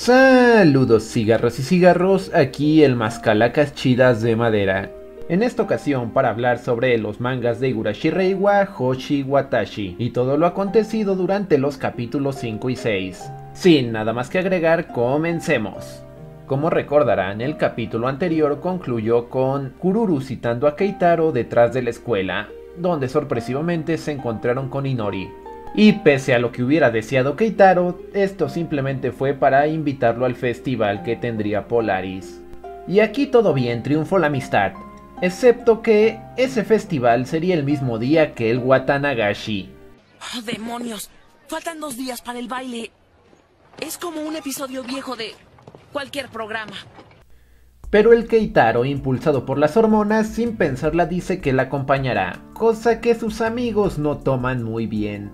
Saludos cigarros y cigarros, aquí el Mascalacas Chidas de Madera. En esta ocasión para hablar sobre los mangas de Higurashi Reiwa Hoshi Watashi y todo lo acontecido durante los capítulos 5 y 6. Sin nada más que agregar, comencemos. Como recordarán, el capítulo anterior concluyó con Kururu citando a Keitaro detrás de la escuela, donde sorpresivamente se encontraron con Inori. Y pese a lo que hubiera deseado Keitaro, esto simplemente fue para invitarlo al festival que tendría Polaris. Y aquí todo bien, triunfó la amistad, excepto que ese festival sería el mismo día que el Watanagashi. ¡Oh, demonios! Faltan 2 días para el baile. Es como un episodio viejo de cualquier programa. Pero el Keitaro, impulsado por las hormonas, sin pensarla dice que la acompañará, cosa que sus amigos no toman muy bien.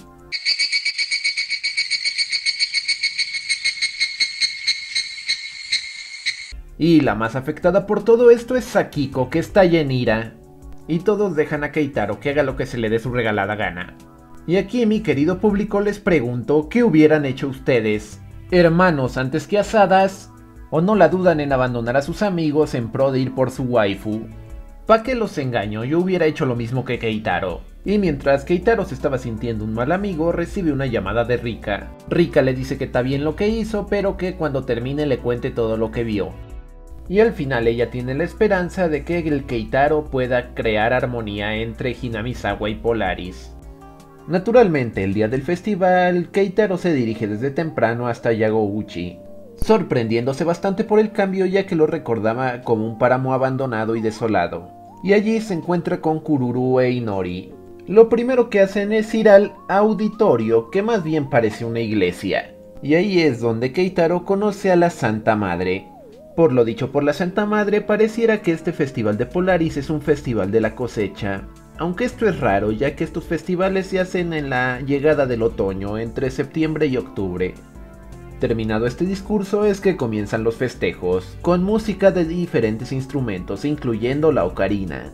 Y la más afectada por todo esto es Sakiko, que estalla en ira. Y todos dejan a Keitaro que haga lo que se le dé su regalada gana. Y aquí mi querido público les pregunto, ¿qué hubieran hecho ustedes? ¿Hermanos antes que asadas? ¿O no la dudan en abandonar a sus amigos en pro de ir por su waifu? ¿Pa' qué los engaño? Yo hubiera hecho lo mismo que Keitaro. Y mientras Keitaro se estaba sintiendo un mal amigo, recibe una llamada de Rika. Rika le dice que está bien lo que hizo, pero que cuando termine le cuente todo lo que vio. Y al final ella tiene la esperanza de que el Keitaro pueda crear armonía entre Hinamizawa y Polaris. Naturalmente, el día del festival, Keitaro se dirige desde temprano hasta Yagouchi, sorprendiéndose bastante por el cambio ya que lo recordaba como un páramo abandonado y desolado. Y allí se encuentra con Kururu e Inori. Lo primero que hacen es ir al auditorio, que más bien parece una iglesia. Y ahí es donde Keitaro conoce a la Santa Madre. Por lo dicho por la Santa Madre, pareciera que este festival de Polaris es un festival de la cosecha. Aunque esto es raro, ya que estos festivales se hacen en la llegada del otoño, entre septiembre y octubre. Terminado este discurso es que comienzan los festejos, con música de diferentes instrumentos, incluyendo la ocarina.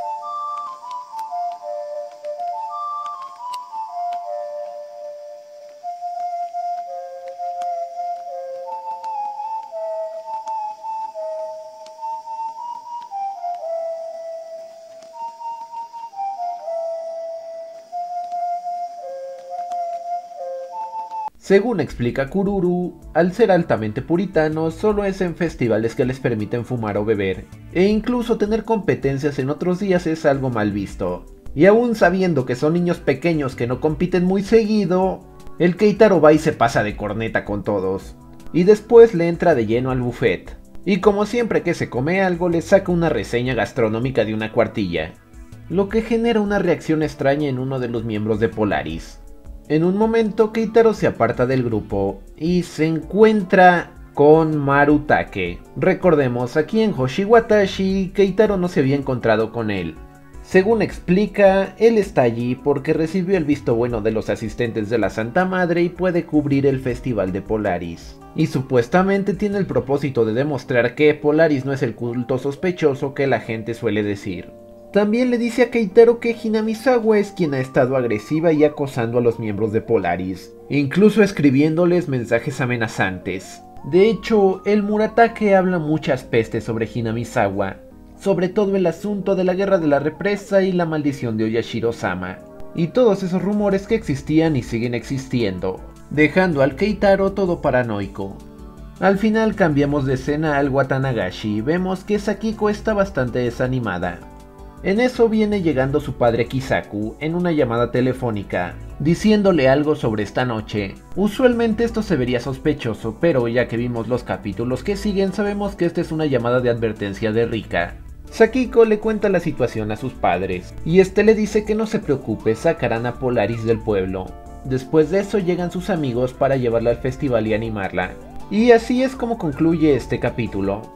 Según explica Kururu, al ser altamente puritanos, solo es en festivales que les permiten fumar o beber, e incluso tener competencias en otros días es algo mal visto. Y aún sabiendo que son niños pequeños que no compiten muy seguido, el Keitaro va y se pasa de corneta con todos, y después le entra de lleno al buffet, y como siempre que se come algo le saca una reseña gastronómica de una cuartilla, lo que genera una reacción extraña en uno de los miembros de Polaris. En un momento Keitaro se aparta del grupo y se encuentra con Marutake. Recordemos, aquí en Hoshi Watashi, Keitaro no se había encontrado con él. Según explica, él está allí porque recibió el visto bueno de los asistentes de la Santa Madre y puede cubrir el festival de Polaris. Y supuestamente tiene el propósito de demostrar que Polaris no es el culto sospechoso que la gente suele decir. También le dice a Keitaro que Hinamizawa es quien ha estado agresiva y acosando a los miembros de Polaris, incluso escribiéndoles mensajes amenazantes. De hecho, el Muratake habla muchas pestes sobre Hinamizawa, sobre todo el asunto de la guerra de la represa y la maldición de Oyashiro-sama, y todos esos rumores que existían y siguen existiendo, dejando al Keitaro todo paranoico. Al final cambiamos de escena al Watanagashi y vemos que Sakiko está bastante desanimada. En eso viene llegando su padre Kisaku en una llamada telefónica, diciéndole algo sobre esta noche. Usualmente esto se vería sospechoso, pero ya que vimos los capítulos que siguen sabemos que esta es una llamada de advertencia de Rika. Sakiko le cuenta la situación a sus padres, y este le dice que no se preocupe, sacarán a Polaris del pueblo. Después de eso llegan sus amigos para llevarla al festival y animarla. Y así es como concluye este capítulo.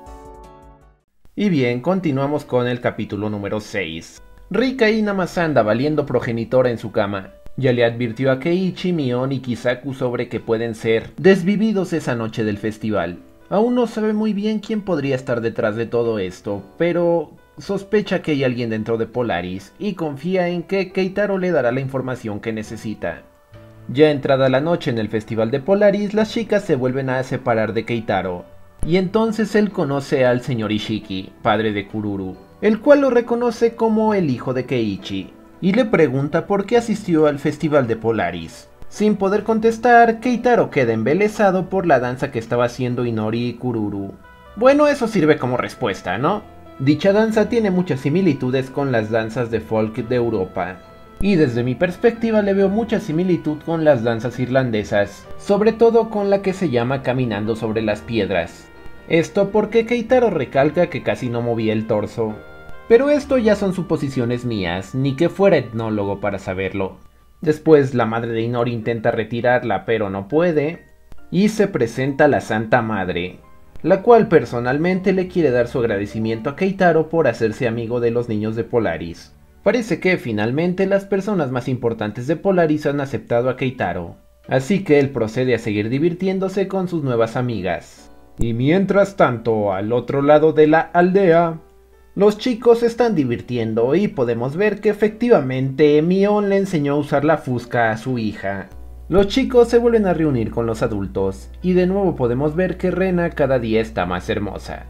Y bien, continuamos con el capítulo número 6. Rika y Namasa anda valiendo progenitora en su cama. Ya le advirtió a Keiichi, Mion y Kisaku sobre que pueden ser desvividos esa noche del festival. Aún no sabe muy bien quién podría estar detrás de todo esto, pero sospecha que hay alguien dentro de Polaris y confía en que Keitaro le dará la información que necesita. Ya entrada la noche en el festival de Polaris, las chicas se vuelven a separar de Keitaro, y entonces él conoce al señor Ishiki, padre de Kururu, el cual lo reconoce como el hijo de Keiichi, y le pregunta por qué asistió al festival de Polaris. Sin poder contestar, Keitaro queda embelesado por la danza que estaba haciendo Inori y Kururu. Bueno, eso sirve como respuesta, ¿no? Dicha danza tiene muchas similitudes con las danzas de folk de Europa, y desde mi perspectiva le veo mucha similitud con las danzas irlandesas, sobre todo con la que se llama Caminando sobre las piedras. Esto porque Keitaro recalca que casi no movía el torso. Pero esto ya son suposiciones mías, ni que fuera etnólogo para saberlo. Después la madre de Inori intenta retirarla pero no puede, y se presenta la Santa Madre, la cual personalmente le quiere dar su agradecimiento a Keitaro por hacerse amigo de los niños de Polaris. Parece que finalmente las personas más importantes de Polaris han aceptado a Keitaro, así que él procede a seguir divirtiéndose con sus nuevas amigas. Y mientras tanto, al otro lado de la aldea, los chicos se están divirtiendo y podemos ver que efectivamente Mion le enseñó a usar la fusca a su hija. Los chicos se vuelven a reunir con los adultos, y de nuevo podemos ver que Rena cada día está más hermosa.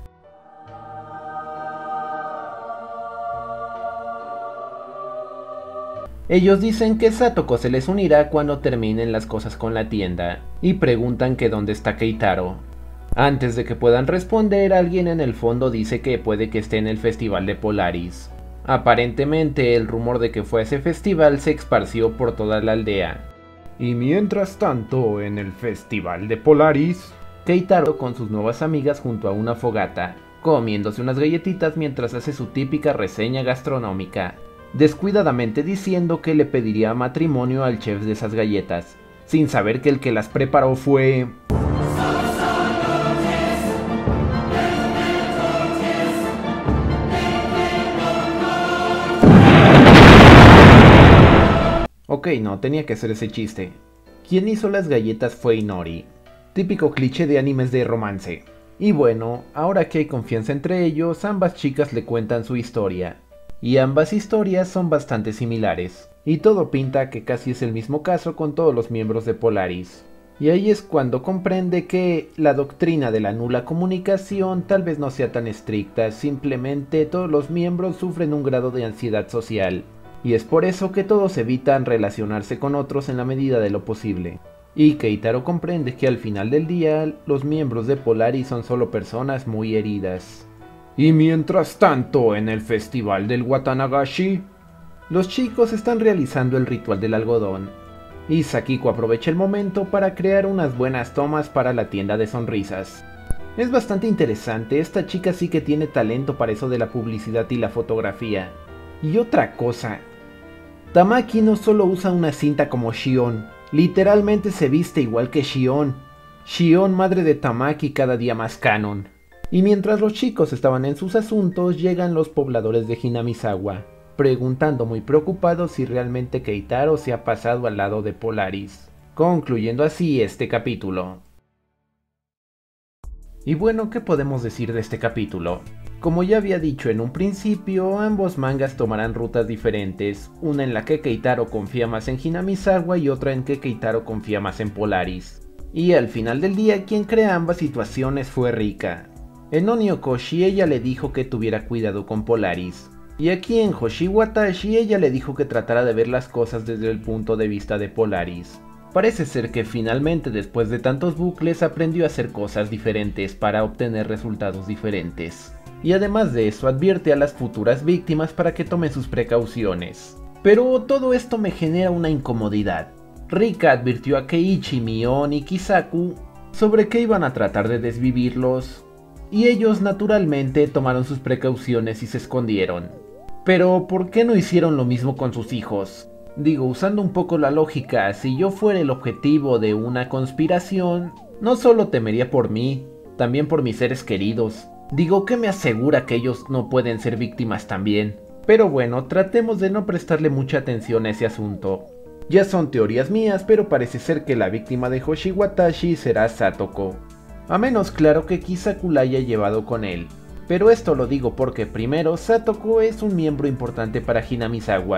Ellos dicen que Satoko se les unirá cuando terminen las cosas con la tienda, y preguntan que dónde está Keitaro. Antes de que puedan responder, alguien en el fondo dice que puede que esté en el festival de Polaris. Aparentemente el rumor de que fue a ese festival se esparció por toda la aldea. Y mientras tanto, en el festival de Polaris, Keitaro con sus nuevas amigas junto a una fogata, comiéndose unas galletitas mientras hace su típica reseña gastronómica, descuidadamente diciendo que le pediría matrimonio al chef de esas galletas, sin saber que el que las preparó fue... Ok, no, tenía que hacer ese chiste. Quien hizo las galletas fue Inori, típico cliché de animes de romance. Y bueno, ahora que hay confianza entre ellos, ambas chicas le cuentan su historia. Y ambas historias son bastante similares, y todo pinta que casi es el mismo caso con todos los miembros de Polaris. Y ahí es cuando comprende que la doctrina de la nula comunicación tal vez no sea tan estricta, simplemente todos los miembros sufren un grado de ansiedad social. Y es por eso que todos evitan relacionarse con otros en la medida de lo posible. Y Keitaro comprende que al final del día, los miembros de Polaris son solo personas muy heridas. Y mientras tanto, en el festival del Watanagashi, los chicos están realizando el ritual del algodón. Y Sakiko aprovecha el momento para crear unas buenas tomas para la tienda de sonrisas. Es bastante interesante, esta chica sí que tiene talento para eso de la publicidad y la fotografía. Y otra cosa, Tamaki no solo usa una cinta como Shion, literalmente se viste igual que Shion. Shion, madre de Tamaki, cada día más canon. Y mientras los chicos estaban en sus asuntos, llegan los pobladores de Hinamizawa, preguntando muy preocupados si realmente Keitaro se ha pasado al lado de Polaris, concluyendo así este capítulo. Y bueno, ¿qué podemos decir de este capítulo? Como ya había dicho en un principio, ambos mangas tomarán rutas diferentes, una en la que Keitaro confía más en Hinamizawa y otra en que Keitaro confía más en Polaris. Y al final del día, quien crea ambas situaciones fue Rika. En Oniokoshi ella le dijo que tuviera cuidado con Polaris, y aquí en Hoshiwatashi ella le dijo que tratara de ver las cosas desde el punto de vista de Polaris. Parece ser que finalmente después de tantos bucles aprendió a hacer cosas diferentes para obtener resultados diferentes. Y además de eso advierte a las futuras víctimas para que tomen sus precauciones. Pero todo esto me genera una incomodidad. Rika advirtió a Keiichi, Mion y Kisaku sobre que iban a tratar de desvivirlos, y ellos naturalmente tomaron sus precauciones y se escondieron. Pero ¿por qué no hicieron lo mismo con sus hijos? Digo, usando un poco la lógica, si yo fuera el objetivo de una conspiración, no solo temería por mí, también por mis seres queridos. Digo, ¿qué me asegura que ellos no pueden ser víctimas también? Pero bueno, tratemos de no prestarle mucha atención a ese asunto. Ya son teorías mías, pero parece ser que la víctima de Hoshiwatashi será Satoko. A menos claro que Kisaku la haya llevado con él. Pero esto lo digo porque primero, Satoko es un miembro importante para Hinamizawa.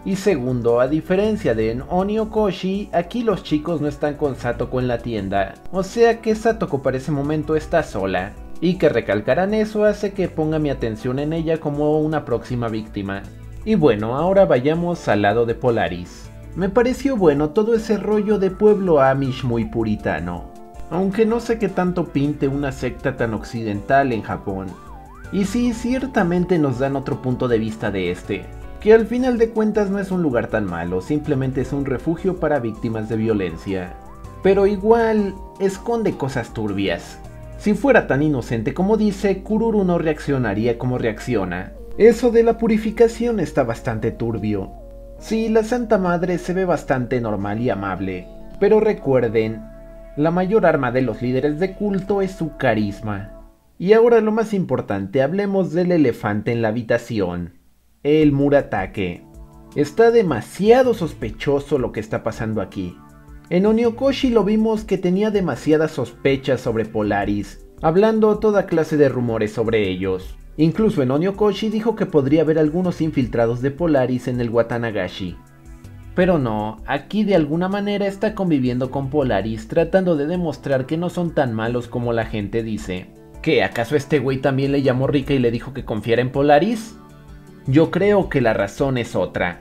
Y segundo, a diferencia de en Oniokoshi, aquí los chicos no están con Satoko en la tienda, o sea que Satoko para ese momento está sola, y que recalcaran eso hace que ponga mi atención en ella como una próxima víctima. Y bueno, ahora vayamos al lado de Polaris. Me pareció bueno todo ese rollo de pueblo Amish muy puritano, aunque no sé qué tanto pinte una secta tan occidental en Japón. Y sí, ciertamente nos dan otro punto de vista de este, que al final de cuentas no es un lugar tan malo, simplemente es un refugio para víctimas de violencia. Pero igual, esconde cosas turbias. Si fuera tan inocente como dice, Kururu no reaccionaría como reacciona. Eso de la purificación está bastante turbio. Sí, la Santa Madre se ve bastante normal y amable, pero recuerden, la mayor arma de los líderes de culto es su carisma. Y ahora lo más importante, hablemos del elefante en la habitación. El Muratake. Está demasiado sospechoso lo que está pasando aquí. En Oniokoshi lo vimos que tenía demasiadas sospechas sobre Polaris, hablando toda clase de rumores sobre ellos. Incluso en Oniokoshi dijo que podría haber algunos infiltrados de Polaris en el Watanagashi. Pero no, aquí de alguna manera está conviviendo con Polaris tratando de demostrar que no son tan malos como la gente dice. ¿Qué, acaso este güey también le llamó rica y le dijo que confiara en Polaris? Yo creo que la razón es otra.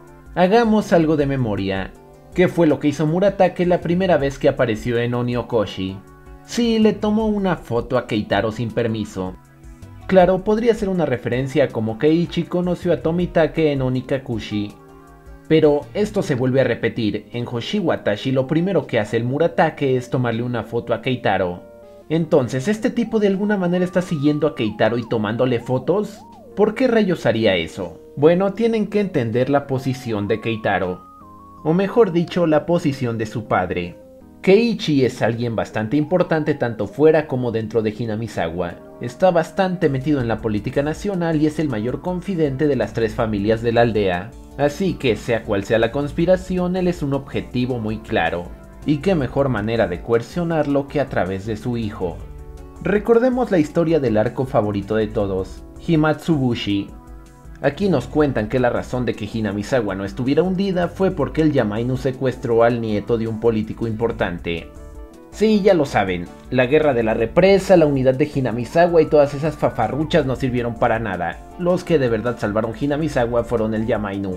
Hagamos algo de memoria. ¿Qué fue lo que hizo Muratake la primera vez que apareció en Oniokoshi? Sí, le tomó una foto a Keitaro sin permiso. Claro, podría ser una referencia a como Keiichi conoció a Tomitake en Onikakushi. Pero esto se vuelve a repetir, en Hoshiwatashi lo primero que hace el Muratake es tomarle una foto a Keitaro. Entonces, ¿este tipo de alguna manera está siguiendo a Keitaro y tomándole fotos? ¿Por qué rayos haría eso? Bueno, tienen que entender la posición de Keitaro. O mejor dicho, la posición de su padre. Keiichi es alguien bastante importante tanto fuera como dentro de Hinamizawa. Está bastante metido en la política nacional y es el mayor confidente de las tres familias de la aldea. Así que sea cual sea la conspiración, él es un objetivo muy claro. Y qué mejor manera de coercionarlo que a través de su hijo. Recordemos la historia del arco favorito de todos, Himatsubushi. Aquí nos cuentan que la razón de que Hinamizawa no estuviera hundida fue porque el Yamainu secuestró al nieto de un político importante. Sí, ya lo saben, la guerra de la represa, la unidad de Hinamizawa y todas esas fafarruchas no sirvieron para nada. Los que de verdad salvaron Hinamizawa fueron el Yamainu.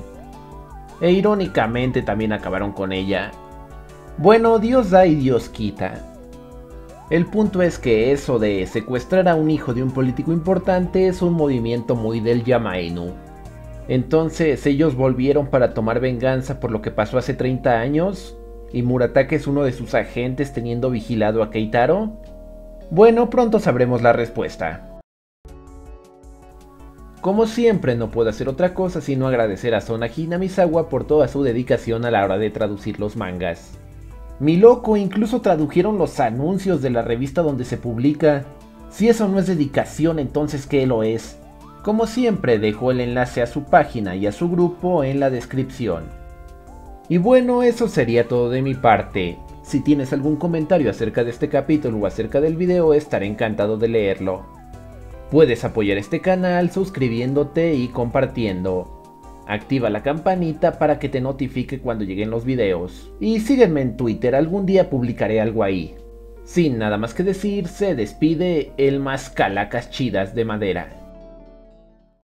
E irónicamente también acabaron con ella. Bueno, Dios da y Dios quita. El punto es que eso de secuestrar a un hijo de un político importante es un movimiento muy del Yamainu. Entonces, ¿ellos volvieron para tomar venganza por lo que pasó hace 30 años? ¿Y Muratake es uno de sus agentes teniendo vigilado a Keitaro? Bueno, pronto sabremos la respuesta. Como siempre, no puedo hacer otra cosa sino agradecer a Sona Hinamizawa por toda su dedicación a la hora de traducir los mangas. Mi loco, incluso tradujeron los anuncios de la revista donde se publica. Si eso no es dedicación, entonces ¿qué lo es? Como siempre, dejo el enlace a su página y a su grupo en la descripción. Y bueno, eso sería todo de mi parte. Si tienes algún comentario acerca de este capítulo o acerca del video, estaré encantado de leerlo. Puedes apoyar este canal suscribiéndote y compartiendo. Activa la campanita para que te notifique cuando lleguen los videos. Y sígueme en Twitter, algún día publicaré algo ahí. Sin nada más que decir, se despide el más calacas chidas de madera.